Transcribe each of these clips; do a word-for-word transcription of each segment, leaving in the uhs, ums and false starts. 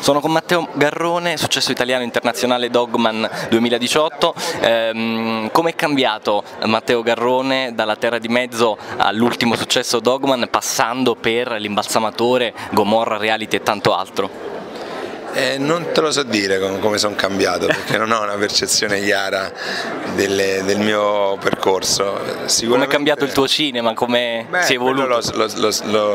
Sono con Matteo Garrone, successo italiano internazionale Dogman duemiladiciotto. Ehm, Come è cambiato Matteo Garrone dalla Terra di Mezzo all'ultimo successo Dogman, passando per l'imbalsamatore, Gomorra Reality e tanto altro? Eh, non te lo so dire com come sono cambiato, perché non ho una percezione chiara delle, del mio percorso. Come è cambiato il tuo cinema? Come Beh, si è evoluto? Lo, lo, lo,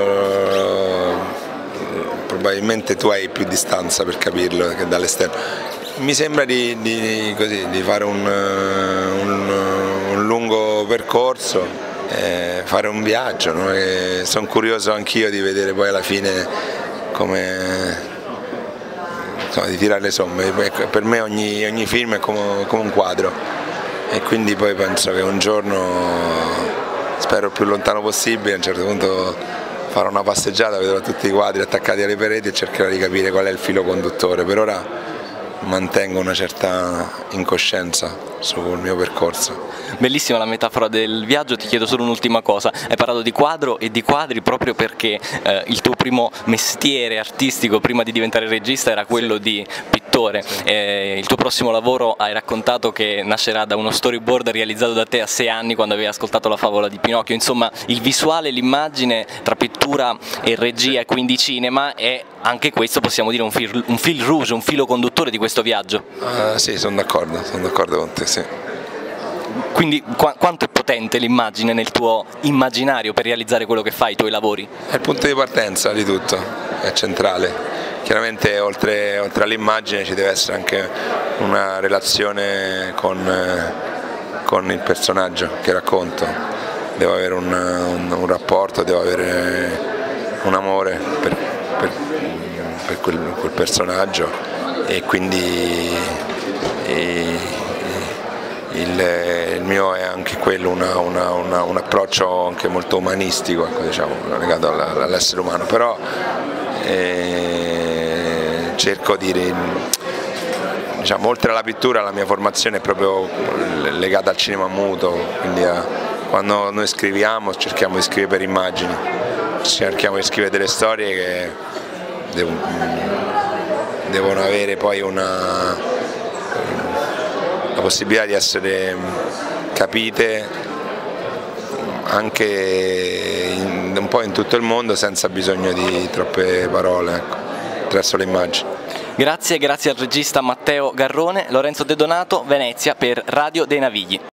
lo, probabilmente tu hai più distanza per capirlo che dall'esterno. Mi sembra di, di, così, di fare un, un, un lungo percorso, eh, fare un viaggio, no? Sono curioso anch'io di vedere poi alla fine come... Insomma, di tirare le somme. Per me ogni, ogni film è come, come un quadro e quindi poi penso che un giorno, spero il più lontano possibile, a un certo punto farò una passeggiata, vedrò tutti i quadri attaccati alle pareti e cercherò di capire qual è il filo conduttore. Per ora mantengo una certa incoscienza sul mio percorso. Bellissima la metafora del viaggio. Ti chiedo solo un'ultima cosa: hai parlato di quadro e di quadri proprio perché eh, il tuo primo mestiere artistico prima di diventare regista era quello di pittore. Eh, il tuo prossimo lavoro, hai raccontato che nascerà da uno storyboard realizzato da te a sei anni quando avevi ascoltato la favola di Pinocchio. Insomma, il visuale, l'immagine tra pittura e regia e quindi cinema è anche questo, possiamo dire, un fil, un fil rouge, un filo conduttore di questo viaggio. Uh, sì, sono d'accordo, sono d'accordo con te, sì. Quindi qu quanto è potente l'immagine nel tuo immaginario per realizzare quello che fai, i tuoi lavori? È il punto di partenza di tutto, è centrale. Chiaramente oltre, oltre all'immagine ci deve essere anche una relazione con, eh, con il personaggio che racconto. Devo avere un, un, un rapporto, devo avere un amore per, per, per quel, quel personaggio e quindi e, Il, il mio è anche quello, una, una, una, un approccio anche molto umanistico, ecco, diciamo, legato all'essere umano, però eh, cerco di, diciamo, oltre alla pittura la mia formazione è proprio legata al cinema muto, quindi a, quando noi scriviamo cerchiamo di scrivere per immagini, cerchiamo di scrivere delle storie che devono, devono avere poi una... la possibilità di essere capite anche in, un po' in tutto il mondo senza bisogno di troppe parole, ecco, attraverso le immagini. Grazie, grazie al regista Matteo Garrone. Lorenzo De Donato, Venezia per Radio dei Navigli.